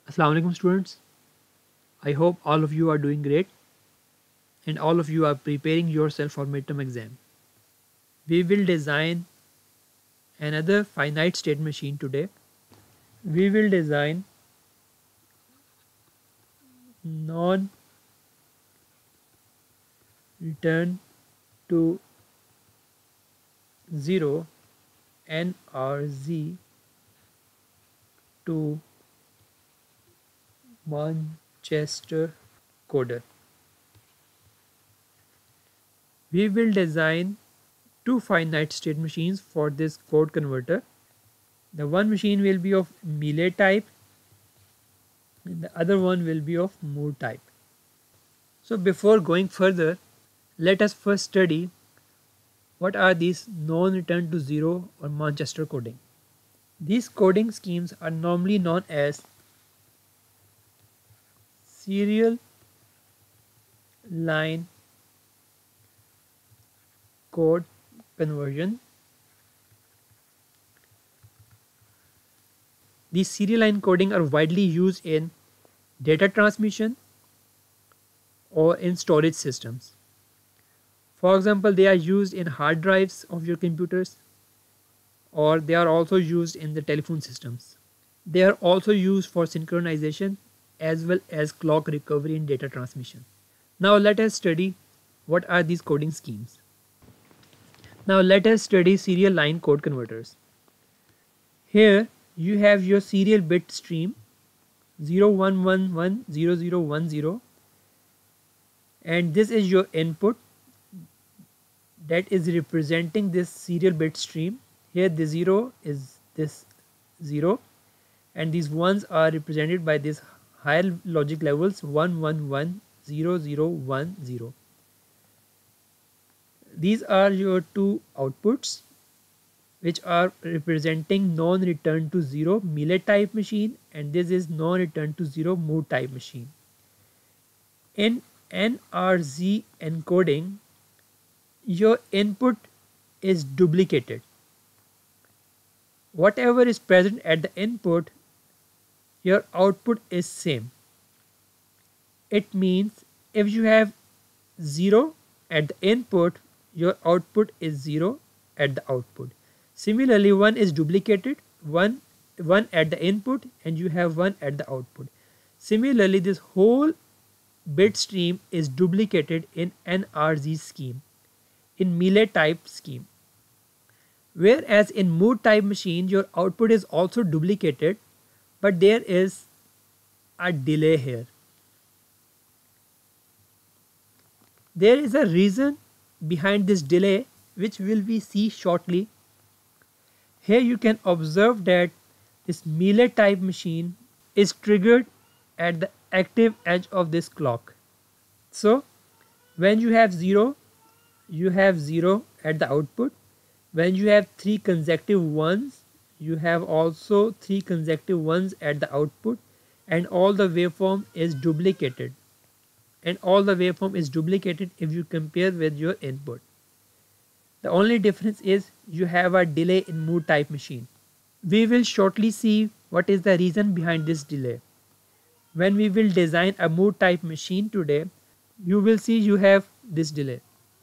Assalamu alaikum students. I hope all of you are doing great and all of you are preparing yourself for midterm exam. We will design another finite state machine today. We will design non return to 0 NRZ to Manchester coder. We will design two finite state machines for this code converter. The one machine will be of Mealy type and the other one will be of Moore type. So before going further, let us first study what are these non-return to zero or Manchester coding. These coding schemes are normally known as serial line code conversion. These serial line coding are widely used in data transmission or in storage systems. For example, they are used in hard drives of your computers or they are also used in the telephone systems. They are also used for synchronization as well as clock recovery in data transmission. Now let us study what are these coding schemes. Now let us study serial line code converters. Here you have your serial bit stream 01110010 and this is your input that is representing this serial bit stream. Here the 0 is this 0 and these ones are represented by these higher logic levels 1110010. These are your two outputs which are representing non-return to 0 Mealy type machine and this is non-return to 0 Moore type machine. In NRZ encoding, your input is duplicated. Whatever is present at the input, your output is same. It means if you have 0 at the input, your output is 0 at the output. Similarly, 1 is duplicated, 1 at the input and you have 1 at the output. Similarly, this whole bit stream is duplicated in NRZ scheme, in Mealy type scheme. Whereas in Moore type machine, your output is also duplicated, but there is a delay here. There is a reason behind this delay which will be see shortly. Here you can observe that this Mealy type machine is triggered at the active edge of this clock. So when you have 0, you have 0 at the output. When you have 3 consecutive ones, you have also 3 consecutive ones at the output and all the waveform is duplicated. And all the waveform is duplicated if you compare with your input. The only difference is you have a delay in Moore type machine. We will shortly see what is the reason behind this delay. When we will design a Moore type machine today, you will see you have this delay.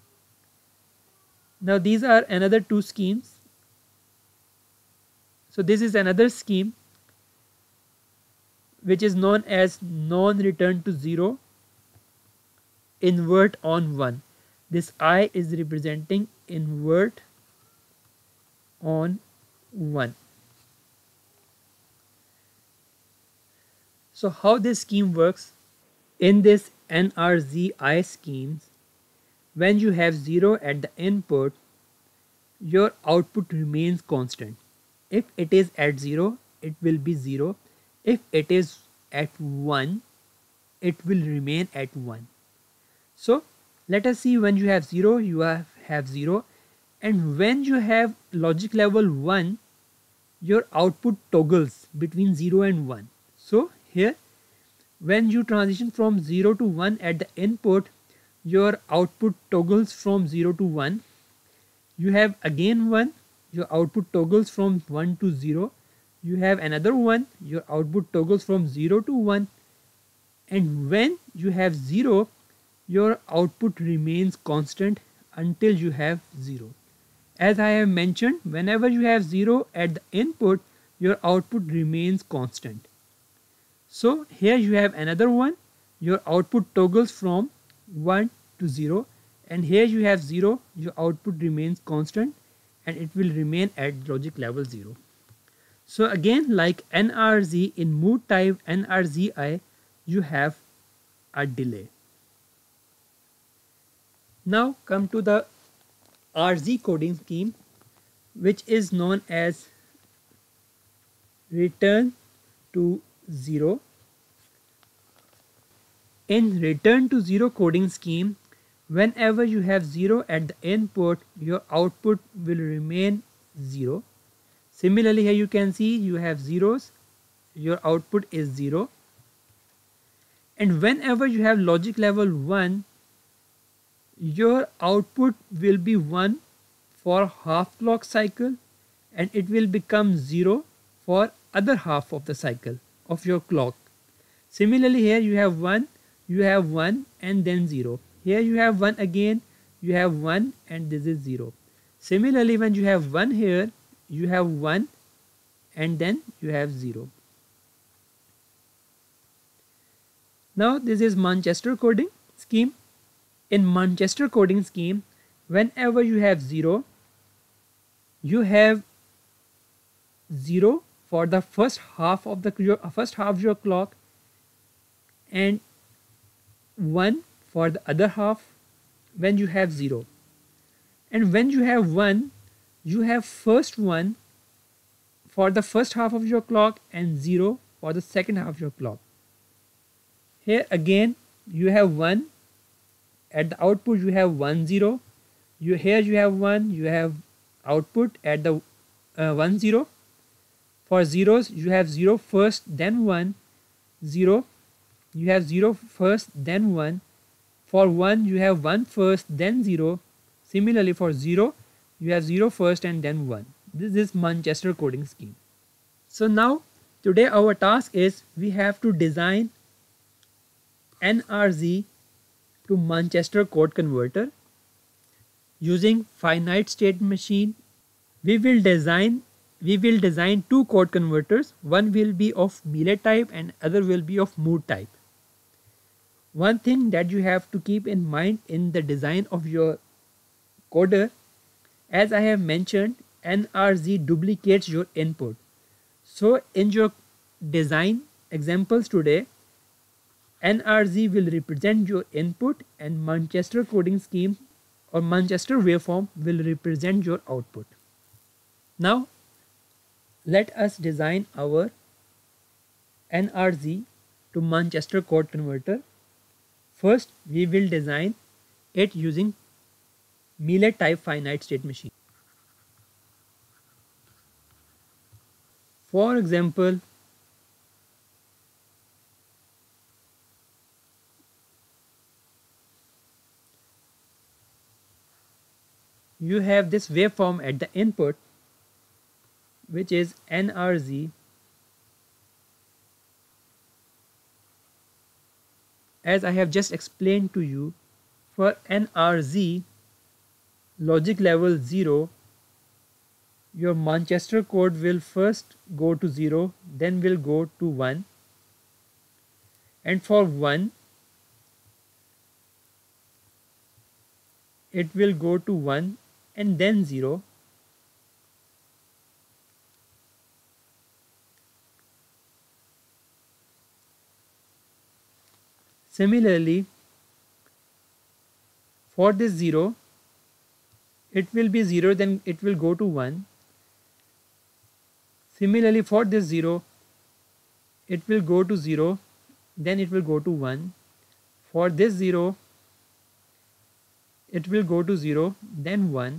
Now these are another two schemes. So this is another scheme which is known as non-return to 0 invert on 1. This I is representing invert on 1. So how this scheme works, in this NRZI schemes, when you have 0 at the input, your output remains constant. If it is at 0, it will be 0. If it is at 1, it will remain at 1. So let us see, when you have 0, you have 0, and when you have logic level 1, your output toggles between 0 and 1. So here, when you transition from 0 to 1 at the input, your output toggles from 0 to 1. You have again 1, your output toggles from 1 to 0. you have another one, your output toggles from 0 to 1, and when you have 0, your output remains constant until you have 0. As I have mentioned, whenever you have 0 at the input, your output remains constant. So here you have another one, your output toggles from 1 to 0, and here you have 0, your output remains constant and it will remain at logic level 0. So again, like NRZ in mood type NRZI, you have a delay. Now come to the RZ coding scheme, which is known as return to 0. In return to 0 coding scheme, whenever you have 0 at the input, your output will remain 0. Similarly, here you can see you have zeros, your output is 0. And whenever you have logic level 1, your output will be 1 for half clock cycle and it will become 0 for other half of the cycle of your clock. Similarly, here you have 1 and then 0. Here you have 1 again, you have 1 and this is 0. Similarly, when you have 1 here, you have 1 and then you have 0. Now this is Manchester coding scheme. In Manchester coding scheme, whenever you have 0, you have 0 for the first half of your clock and 1 for the other half when you have 0. And when you have 1, you have first 1 for the first half of your clock and 0 for the second half of your clock. Here again you have 1. At the output you have 1 0. Here you have 1. You have output at the 1 0. For zeros you have 0 first then 1. 0. You have 0 first then 1. For 1 you have 1 first then 0. Similarly for 0 you have 0 first and then 1. This is Manchester coding scheme. So now today our task is we have to design NRZ to Manchester code converter using finite state machine. We will design two code converters. One will be of Mealy type and other will be of mood type. One thing that you have to keep in mind in the design of your coder, as I have mentioned, NRZ duplicates your input. So in your design examples today, NRZ will represent your input and Manchester coding scheme or Manchester waveform will represent your output. Now let us design our NRZ to Manchester code converter. First we will design it using Mealy type finite state machine. For example, you have this waveform at the input, which is NRZ as I have just explained to you. For NRZ logic level 0, your Manchester code will first go to 0, then will go to 1, and for 1 it will go to 1 and then 0. Similarly, for this 0, it will be 0, then it will go to 1. Similarly, for this 0, it will go to 0, then it will go to 1. For this 0, it will go to 0, then 1.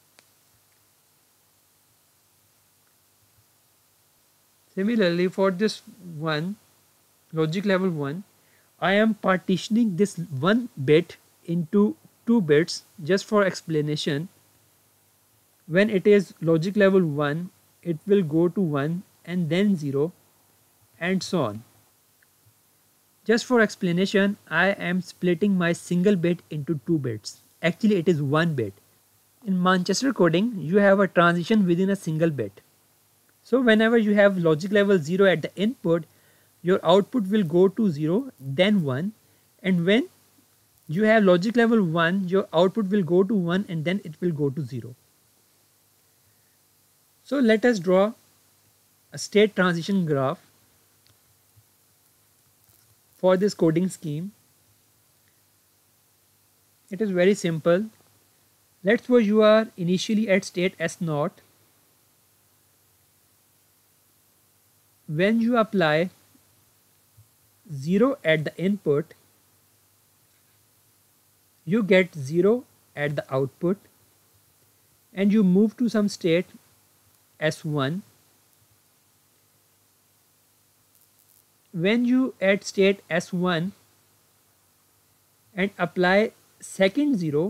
Similarly, for this 1, logic level 1, I am partitioning this 1 bit into 2 bits just for explanation. When it is logic level 1, it will go to 1 and then 0 and so on. Just for explanation, I am splitting my single bit into 2 bits. Actually, it is 1 bit. In Manchester coding, you have a transition within a single bit. So whenever you have logic level 0 at the input, your output will go to 0, then 1. And when you have logic level 1, your output will go to 1 and then it will go to 0. So let us draw a state transition graph for this coding scheme. It is very simple. Let's suppose you are initially at state S0. When you apply 0 at the input, you get 0 at the output and you move to some state S1. When you at state S1 and apply second 0,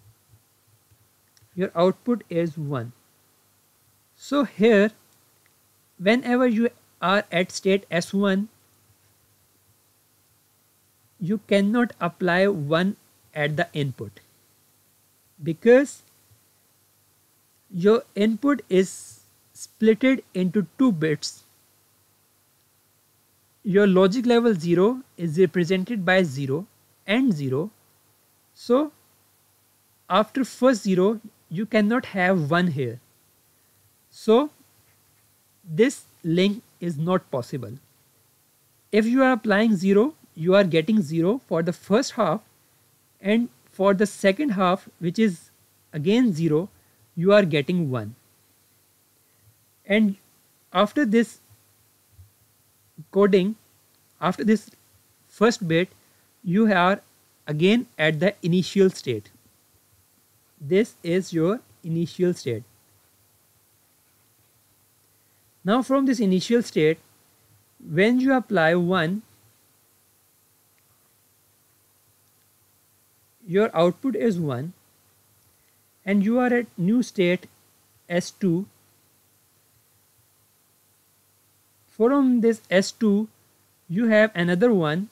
your output is 1. So here, whenever you are at state S1, you cannot apply 1 at the input because your input is splitted into 2 bits. Your logic level 0 is represented by 0 and 0. So after first 0, you cannot have 1 here. So this link is not possible. If you are applying 0, you are getting 0 for the first half, and for the second half, which is again 0, you are getting 1. And after this coding, after this first bit, you are again at the initial state. This is your initial state. Now from this initial state, when you apply 1, your output is 1 and you are at new state S2. From this S2, you have another 1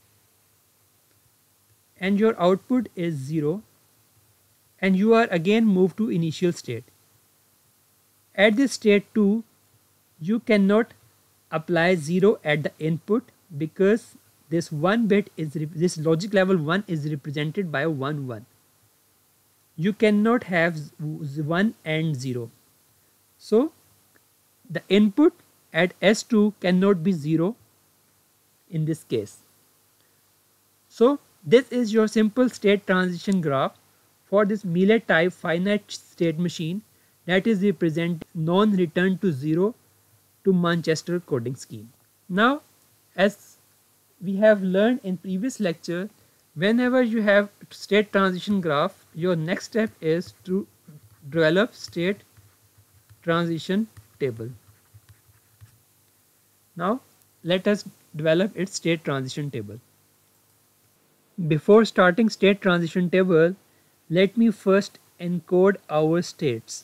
and your output is 0 and you are again moved to initial state. At this state 2, you cannot apply 0 at the input because this 1 bit is, this logic level 1 is represented by 1 1. You cannot have 1 and 0. So the input at S2 cannot be 0 in this case. So this is your simple state transition graph for this Mealy type finite state machine that is represent non-return to 0 to Manchester coding scheme. Now, as we have learned in previous lecture, whenever you have state transition graph, your next step is to develop state transition table. Now let us develop its state transition table. Before starting state transition table, let me first encode our states.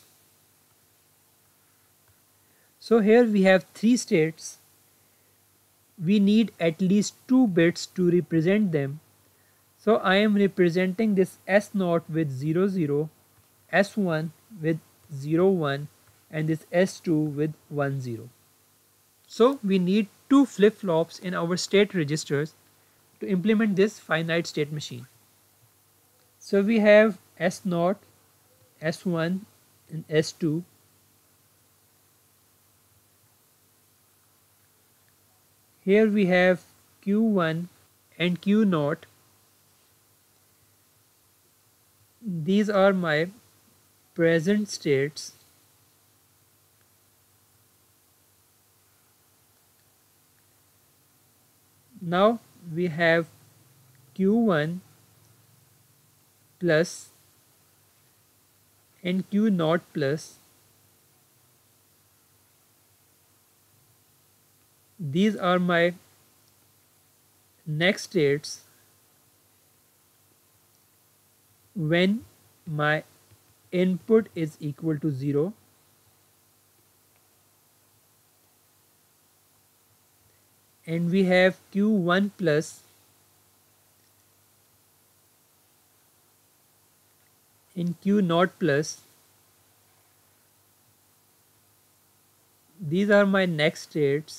So here we have 3 states. We need at least 2 bits to represent them. So I am representing this S0 with 0 0, S1 with 0 1 and this S2 with 1 0. So we need 2 flip-flops in our state registers to implement this finite state machine. So we have S0, S1 and S2. Here we have Q1 and Q0. These are my present states. Now we have Q1 plus and Q0 plus. These are my next states when my input is equal to 0 and we have Q1 plus in Q naught plus. These are my next states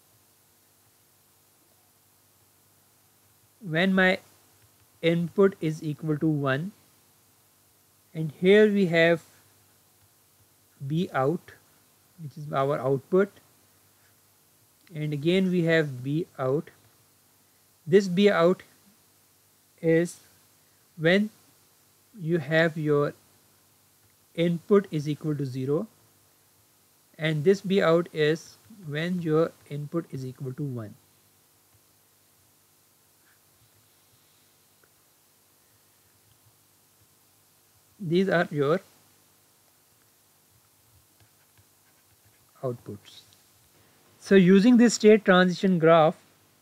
when my input is equal to 1, and here we have B out, which is our output, and again we have B out. This B out is when you have your input is equal to 0, and this B out is when your input is equal to 1. These are your outputs. So using this state transition graph,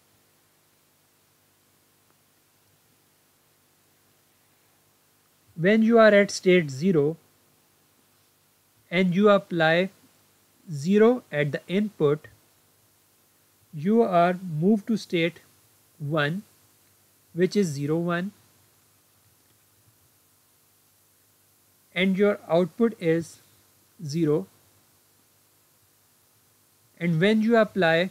when you are at state 0 and you apply 0 at the input, you are moved to state 1, which is 0 1, and your output is 0, and when you apply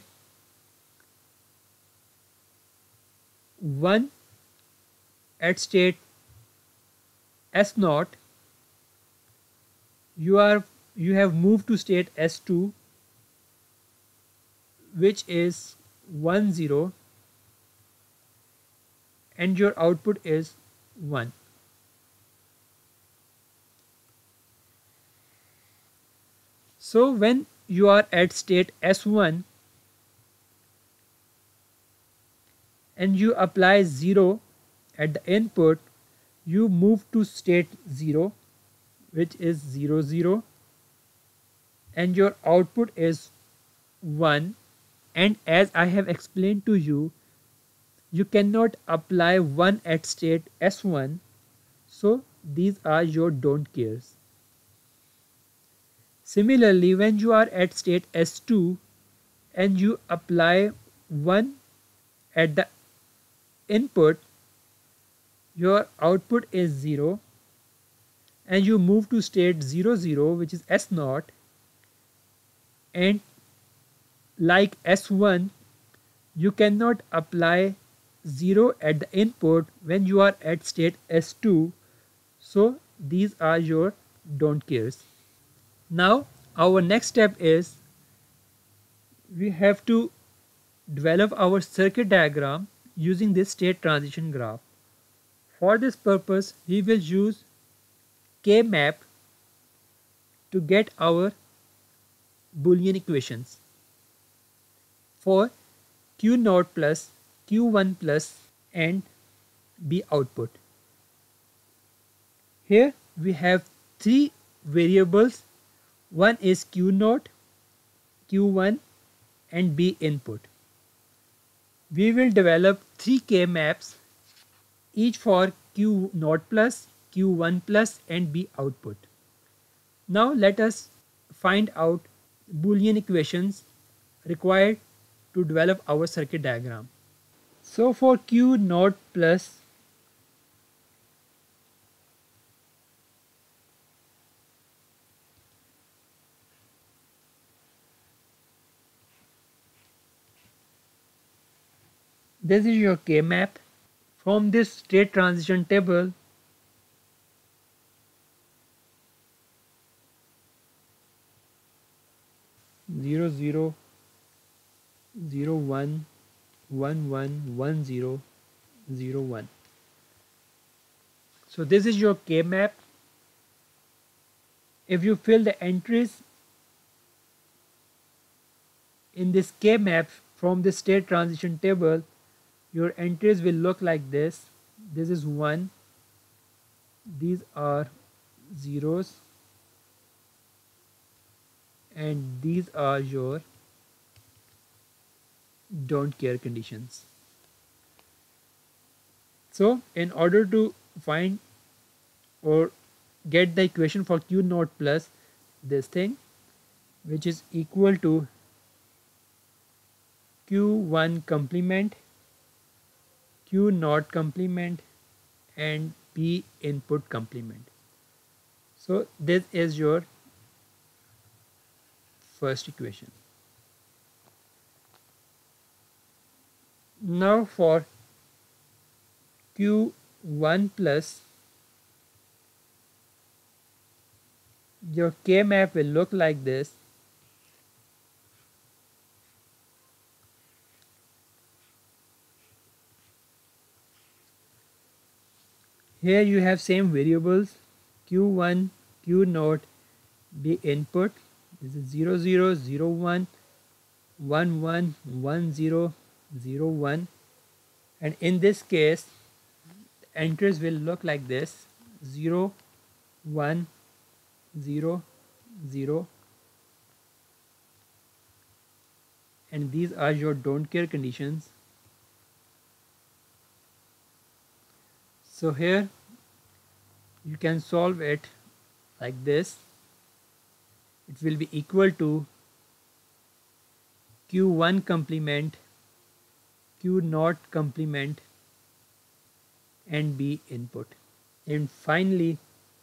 1 at state S0, you have moved to state S2, which is 1 0, and your output is 1. So when you are at state S1 and you apply 0 at the input, you move to state 0, which is 0 0, and your output is 1. And as I have explained to you, you cannot apply 1 at state S1, so these are your don't cares. Similarly, when you are at state S2 and you apply 1 at the input, your output is 0, and you move to state 0 0, which is S0, and like S1, you cannot apply 0 at the input when you are at state S2, so these are your don't cares. Now our next step is we have to develop our circuit diagram using this state transition graph. For this purpose, we will use K-map to get our Boolean equations for Q naught plus, Q1 plus, and B output. Here we have three variables. One is Q naught, Q1, and B input. We will develop three K maps, each for Q naught plus, Q1 plus, and B output. Now let us find out Boolean equations required to develop our circuit diagram. So for Q naught plus, this is your K map. From this state transition table, zero zero, 0 1, 1 1, 1 0, 0 1. So this is your K map. If you fill the entries in this K map from the state transition table, your entries will look like this. This is 1, these are zeros, and these are your don't care conditions. So in order to find or get the equation for Q naught plus, this thing, which is equal to Q1 complement, Q naught complement, and B input complement. So this is your first equation. Now for Q1 plus, your K map will look like this. Here you have same variables Q1, Q naught, B input. This is 0 0 0 1 1 1 1 0 0 1, and in this case entries will look like this 0 1 0 0, and these are your don't care conditions. So here you can solve it like this. It will be equal to Q1 complement, Q naught complement, and B input. And finally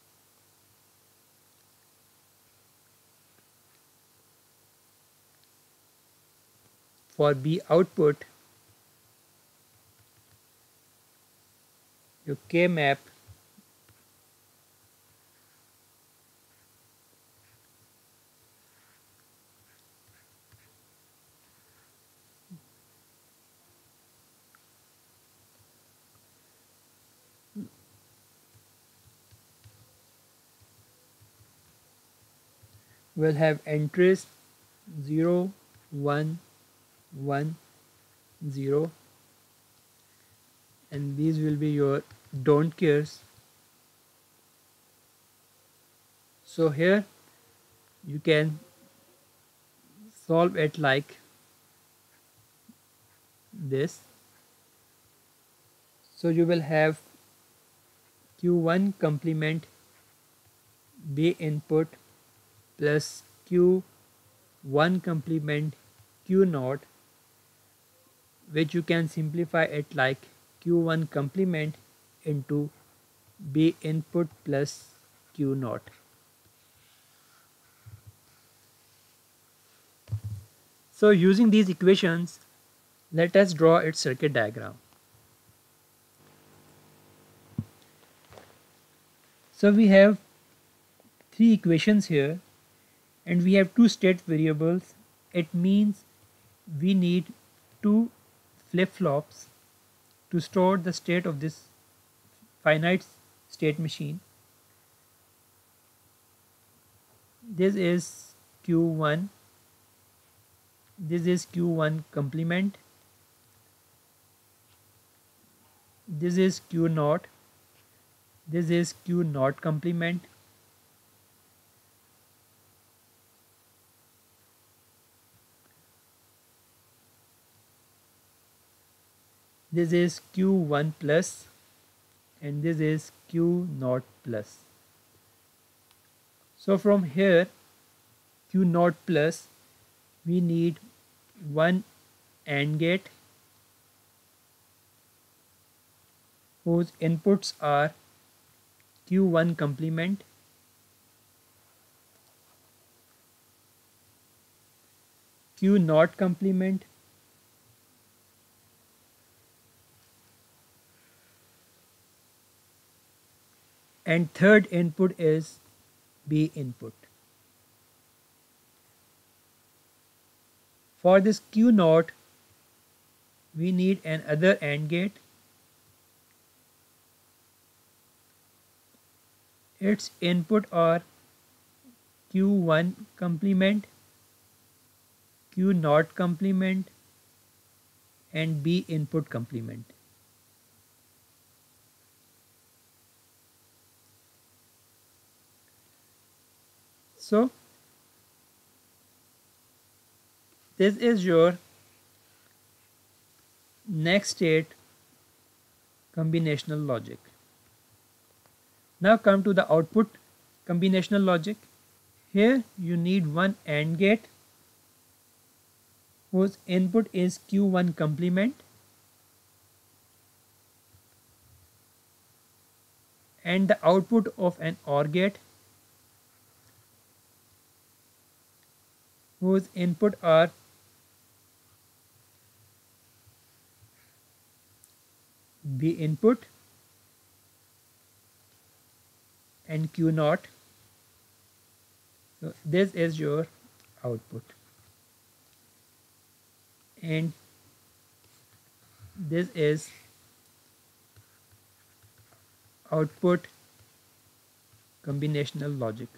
for B output, your K map will have entries 0 1 1 0, and these will be your don't cares. So here you can solve it like this. So you will have Q1 complement B input plus Q1 complement Q naught, which you can simplify it like Q1 complement into B input plus Q naught. So using these equations, let us draw its circuit diagram. So we have three equations here, and we have two state variables. It means we need two flip-flops to store the state of this finite state machine. This is Q1, this is Q1 complement, this is Q naught, this is Q naught complement, this is Q1 plus, and this is Q naught plus. So from here Q naught plus, we need one AND gate whose inputs are Q1 complement, Q naught complement, and third input is B input. For this Q naught, we need another AND gate. Its input are Q1 complement, Q naught complement, and B input complement. So this is your next state combinational logic. Now come to the output combinational logic. Here you need one AND gate whose input is Q1 complement and the output of an OR gate whose input are B input and Q naught. So this is your output and this is output combinational logic.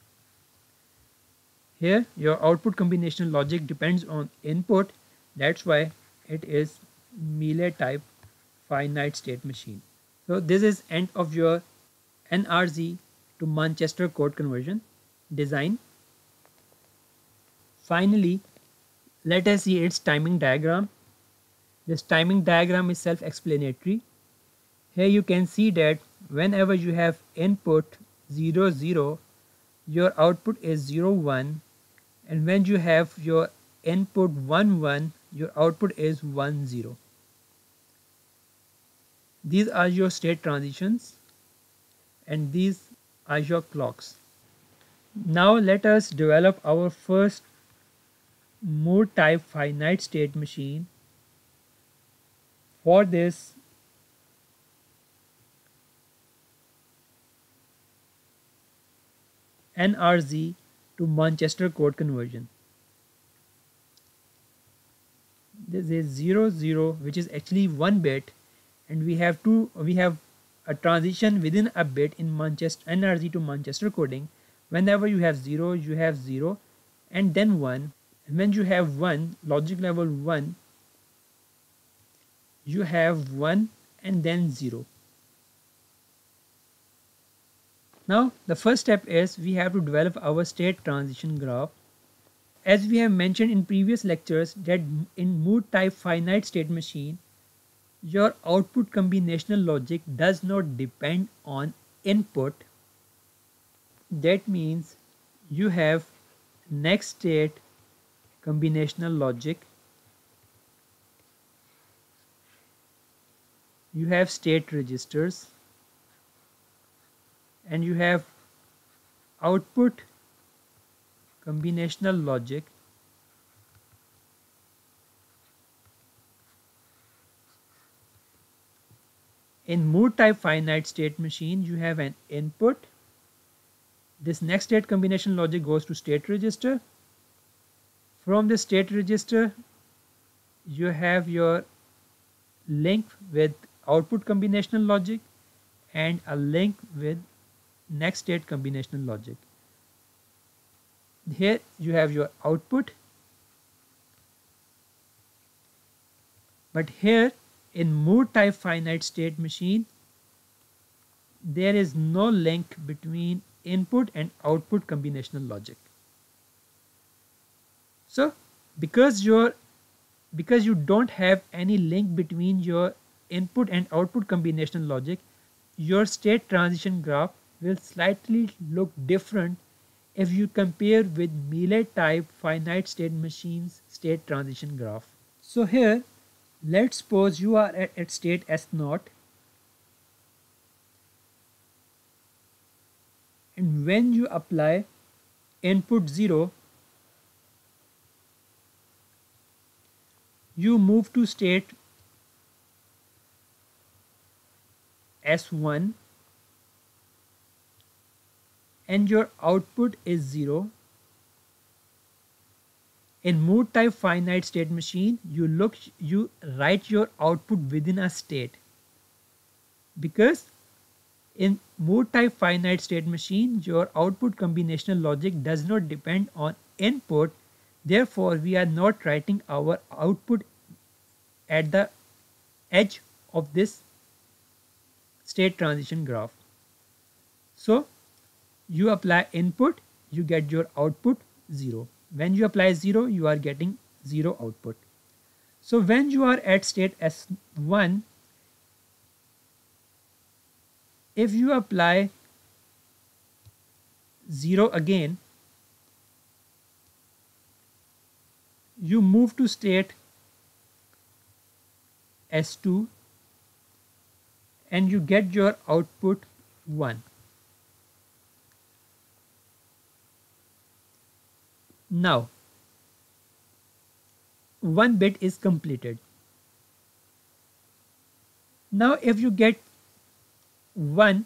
Here your output combinational logic depends on input, that's why it is Mealy type finite state machine. So this is end of your NRZ to Manchester code conversion design. Finally, let us see its timing diagram. This timing diagram is self-explanatory. Here you can see that whenever you have input 0 0, your output is 0 1, and when you have your input 1 1, your output is 1 0. These are your state transitions and these are your clocks. Now let us develop our first Moore type finite state machine. For this, NRZ to Manchester code conversion. This is 0 0, which is actually 1 bit, and we have a transition within a bit in Manchester NRZ to Manchester coding. Whenever you have 0, you have 0 and then 1, and when you have 1, logic level 1, you have 1 and then 0. Now the first step is we have to develop our state transition graph. As we have mentioned in previous lectures that in Moore type finite state machine, your output combinational logic does not depend on input. That means you have next state combinational logic, you have state registers, and you have output combinational logic. In Moore type finite state machine, you have an input. This next state combination logic goes to state register. From the state register, you have your link with output combinational logic and a link with next state combinational logic. Here you have your output, but here in Moore type finite state machine, there is no link between input and output combinational logic. So because you don't have any link between your input and output combinational logic, your state transition graph will slightly look different if you compare with Mealy type finite state machine's state transition graph. So here, let's suppose you are at state S0, and when you apply input 0, you move to state S1 and your output is 0. In Moore type finite state machine, you write your output within a state, because in Moore type finite state machine, your output combinational logic does not depend on input. Therefore, we are not writing our output at the edge of this state transition graph. So you apply input, you get your output 0. When you apply 0, you are getting 0 output. So when you are at state S1, if you apply 0 again, you move to state S2 and you get your output 1. Now, one bit is completed. Now, if you get 1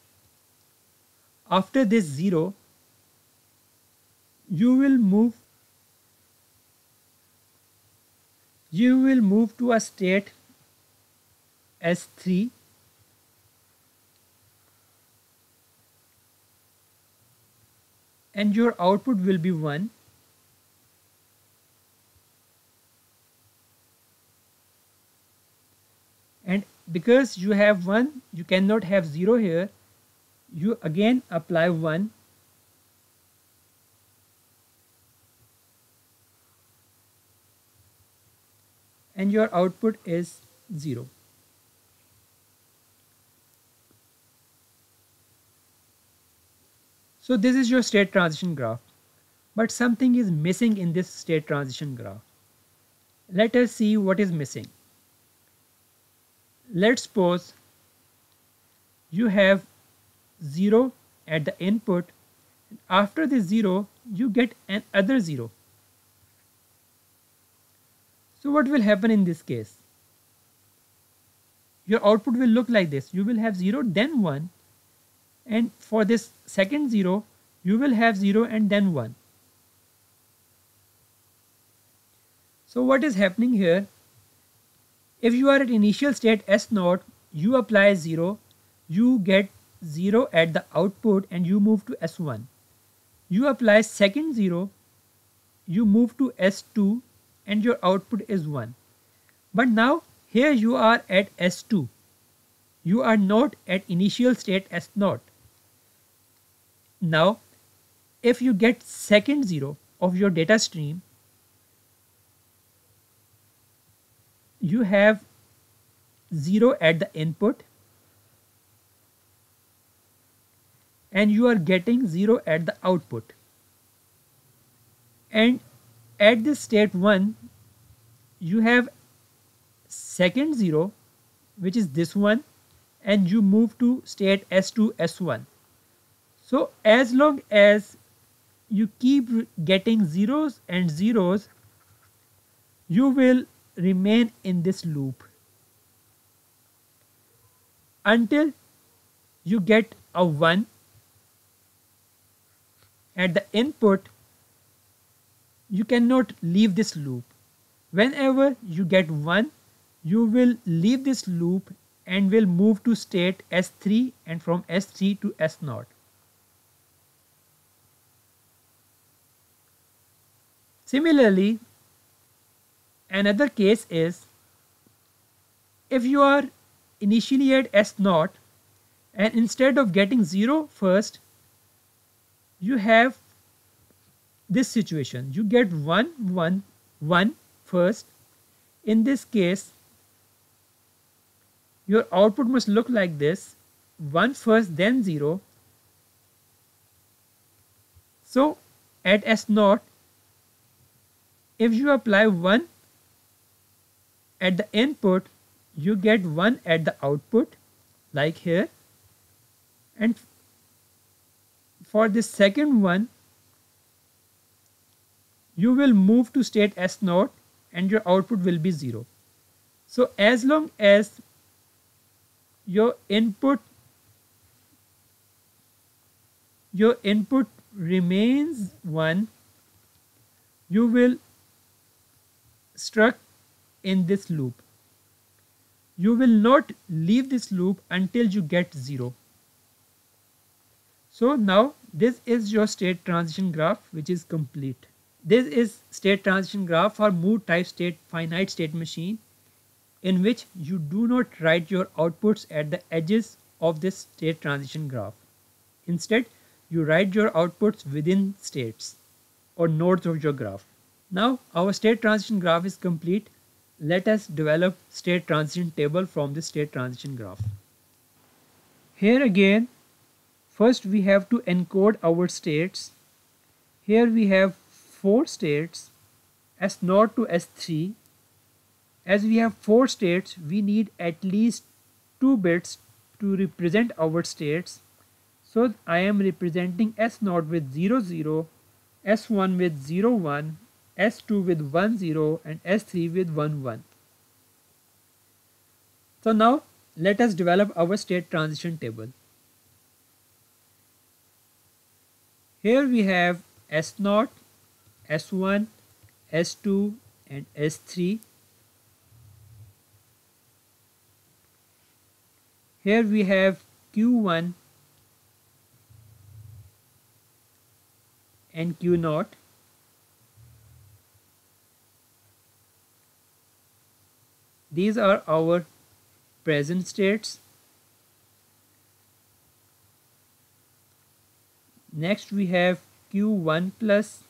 after this 0, you will move to a state S3 and your output will be 1. And because you have 1, you cannot have 0 here. You again apply 1. And your output is 0. So this is your state transition graph. But something is missing in this state transition graph. Let us see what is missing. Let's suppose you have 0 at the input. After the 0, you get another 0. So what will happen in this case? Your output will look like this. You will have 0, then 1. And for this second 0, you will have 0 and then 1. So what is happening here? If you are at initial state S0, you apply 0, you get 0 at the output and you move to S1. You apply second 0, you move to S2 and your output is 1. But now here you are at S2. You are not at initial state S0. Now if you get second 0 of your data stream, you have 0 at the input and you are getting 0 at the output. And at this state 1, you have second 0, which is this one, and you move to state S2, S1. So as long as you keep getting zeros and zeros, you will remain in this loop until you get a 1 at the input. You cannot leave this loop. Whenever you get 1, you will leave this loop and will move to state S3 and from S3 to S0. Similarly, another case is if you are initially at S0 and instead of getting 0 first, you have this situation. You get 1, 1, 1 first. In this case, your output must look like this: 1 first, then 0. So at S0, if you apply 1 at the input, you get 1 at the output, like here. And for the second one, you will move to state S0 and your output will be 0. So as long as your input remains 1, you will stuck in this loop. You will not leave this loop until you get 0. So now this is your state transition graph, which is complete. This is state transition graph for mood type state finite state machine, in which you do not write your outputs at the edges of this state transition graph. Instead, you write your outputs within states or nodes of your graph. Now our state transition graph is complete. Let us develop state transition table from this state transition graph. Here again, first we have to encode our states. Here we have 4 states S0 to S3. As we have 4 states, we need at least 2 bits to represent our states. So I am representing S0 with 0 0, S1 with 0 1, S2 with 1 0 and S3 with 1 1. So now let us develop our state transition table. Here we have S0, S1, S2 and S3. Here we have Q1 and Q0. These are our present states. Next we have Q1 plus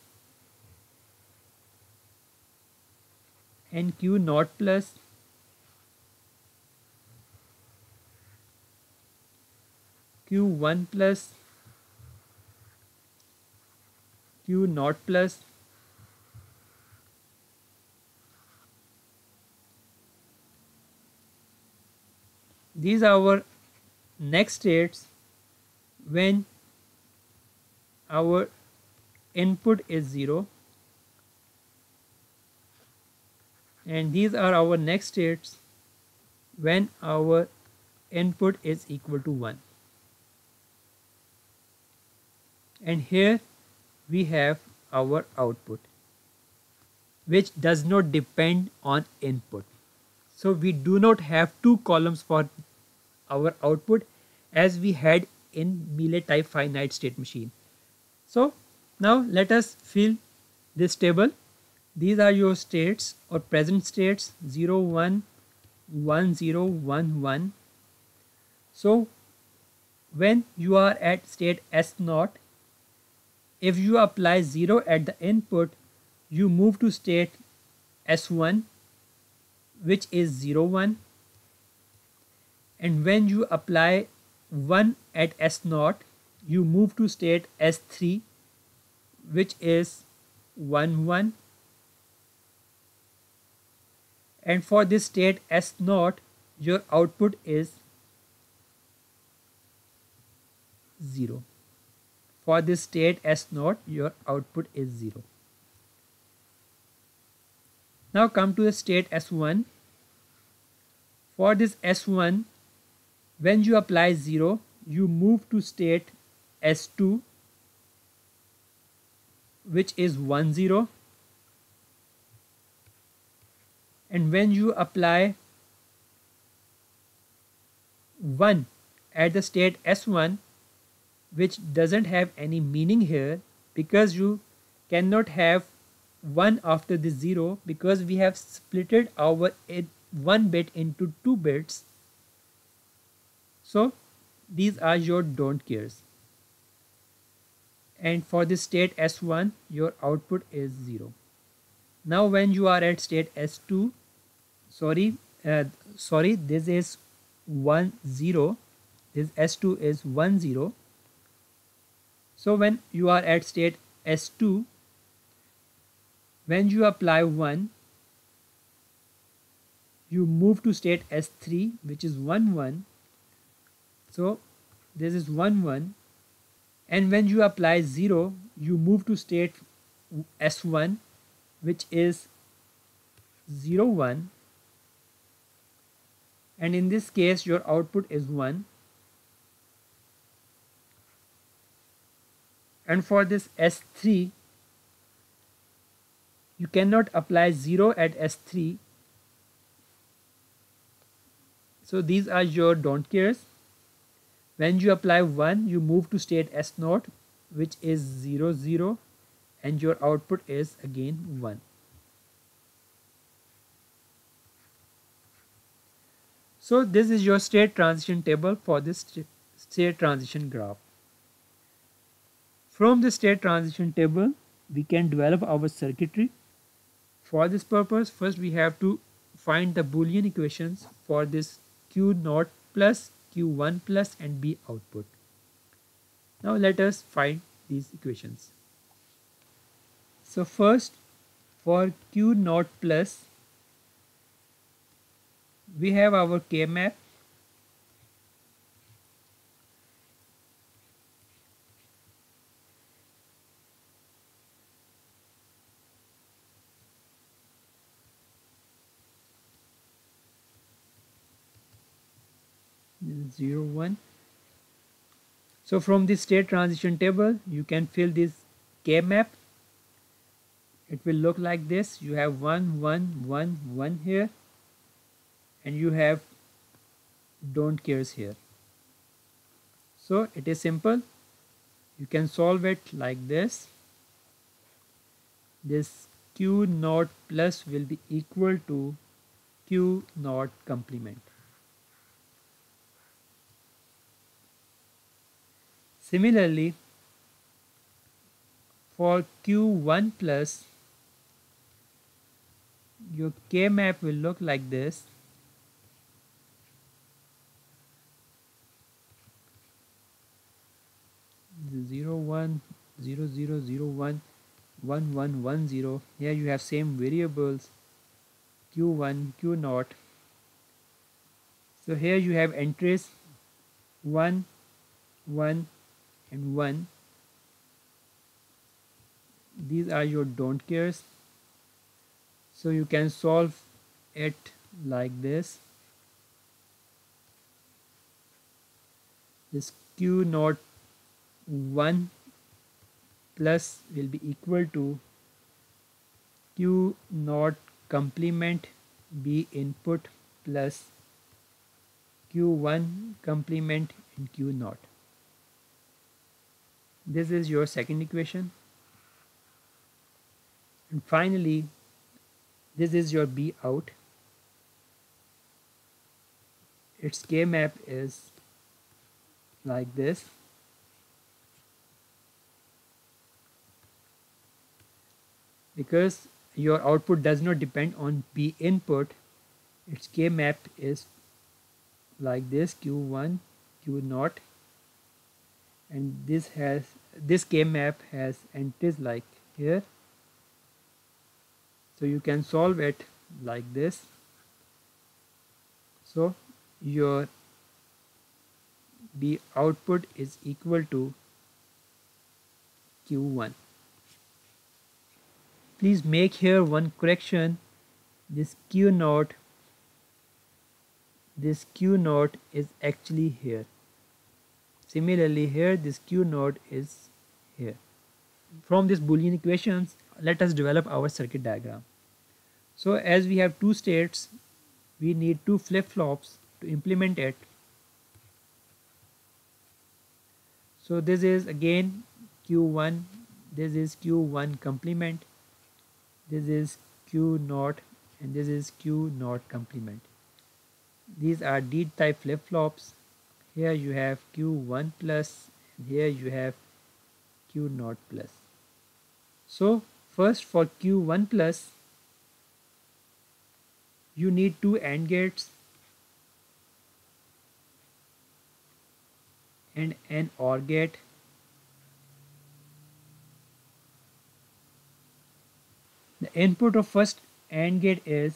and Q0 plus. Q1 plus, Q0 plus, these are our next states when our input is 0, and these are our next states when our input is equal to 1. And here we have our output, which does not depend on input. So we do not have 2 columns for our output as we had in Mealy type finite state machine. So now let us fill this table. These are your states or present states 0 1 1 0 1 1. So when you are at state S0, if you apply 0 at the input, you move to state S1, which is 0 1, and when you apply 1 at S0, you move to state S3, which is 1 1, and for this state S0, your output is 0. For this state S0, your output is 0. Now come to the state S1. For this S1, when you apply 0, you move to state S2, which is 1 0. And when you apply 1 at the state S1, which doesn't have any meaning here because you cannot have 1 after the 0 because we have splitted our 1 bit into 2 bits. So these are your don't cares. And for the state S1, your output is 0. Now when you are at state S2, this is 1 0. This S2 is 1 0. So when you are at state S2, when you apply 1, you move to state S3, which is 1 1. So this is 1 1. And when you apply 0, you move to state S1, which is 0 1. And in this case, your output is 1. And for this S3, you cannot apply 0 at S3. So these are your don't cares. When you apply 1, you move to state S0, which is 0 0, and your output is again 1. So this is your state transition table for this state transition graph. From the state transition table, we can develop our circuitry. For this purpose, first we have to find the Boolean equations for this Q0 plus, Q1 plus and B output. Now let us find these equations. So first For Q naught plus, we have our K map. This is 0, 1. So from this state transition table, you can fill this K map. It will look like this. You have 1, 1, 1, 1 here, and you have don't cares here. So it is simple. You can solve it like this. This Q naught plus will be equal to Q naught complement. Similarly, for Q1 plus, your K map will look like this. This is 0, 1, 0, 0, 0, 1, 1, 1, 1, 0. Here you have same variables Q1, Q naught. So here you have entries 1, 1 and 1. These are your don't cares. So you can solve it like this. This Q naught 1 plus will be equal to Q naught complement B input plus Q1 complement and Q naught. This is your second equation. And finally, this is your B out. Its K map is like this. Because your output does not depend on B input, its K map is like this, Q1, Q naught, and this K map has entries like here. So you can solve it like this. So your B output is equal to Q1. Please make here one correction. This Q naught is actually here. Similarly here this Q naught is here. From these Boolean equations, let us develop our circuit diagram. So as we have two states, we need two flip-flops to implement it. So this is again Q1, this is Q1 complement, this is Q naught, and this is Q naught complement. These are D type flip-flops. Here you have Q1 plus, and here you have Q naught plus. So first for Q1 plus, you need two AND gates and an OR gate. The input of first AND gate is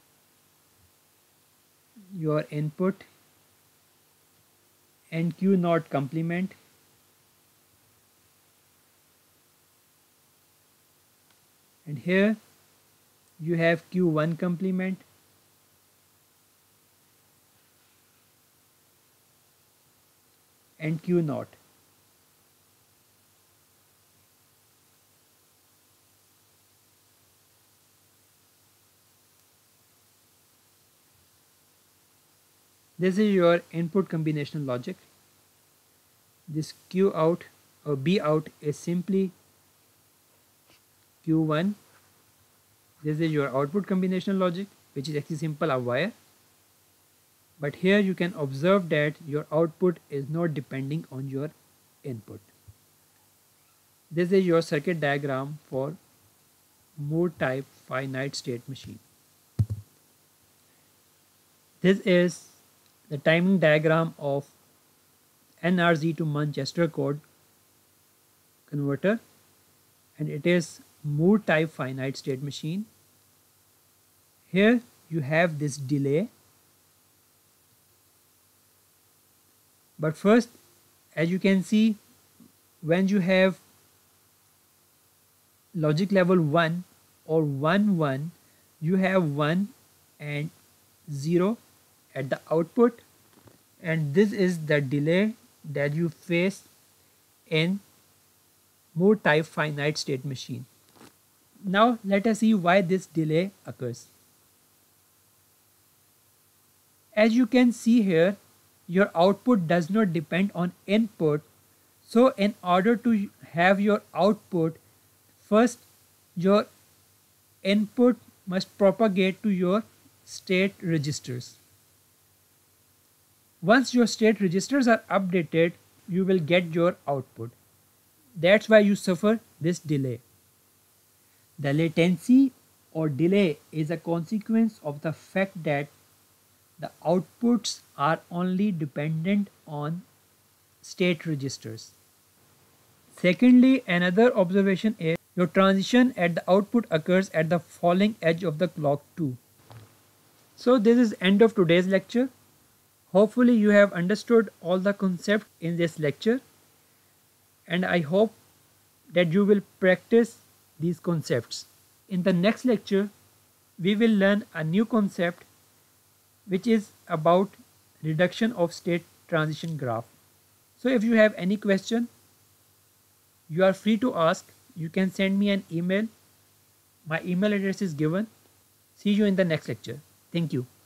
your input and Q naught complement, and here you have Q1 complement and Q naught. This is your input combinational logic. This Q out or B out is simply Q1. This is your output combinational logic, which is actually simple a wire. But here you can observe that your output is not depending on your input. This is your circuit diagram for Moore type finite state machine. This is the timing diagram of NRZ to Manchester code converter, and it is Moore type finite state machine. Here you have this delay. But first, as you can see, when you have logic level 1 or 1 1, you have 1 and 0 at the output, and this is the delay that you face in Moore type finite state machine. Now let us see why this delay occurs. As you can see here, your output does not depend on input. So in order to have your output, first your input must propagate to your state registers. Once your state registers are updated, you will get your output. That's why you suffer this delay. The latency or delay is a consequence of the fact that the outputs are only dependent on state registers. Secondly, another observation is your transition at the output occurs at the falling edge of the clock too. So this is end of today's lecture. Hopefully you have understood all the concepts in this lecture, and I hope that you will practice these concepts. In the next lecture, we will learn a new concept which is about reduction of state transition graph. So if you have any question, you are free to ask. You can send me an email. My email address is given. See you in the next lecture. Thank you.